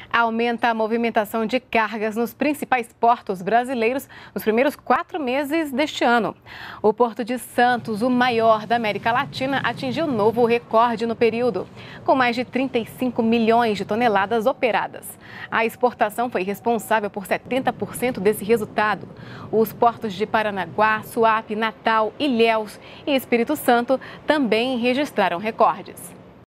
Aumenta a movimentação de cargas nos principais portos brasileiros nos primeiros 4 meses deste ano. O Porto de Santos, o maior da América Latina, atingiu novo recorde no período, com mais de 35 milhões de toneladas operadas. A exportação foi responsável por 70% desse resultado. Os portos de Paranaguá, Suape, Natal, Ilhéus e Espírito Santo também registraram recordes.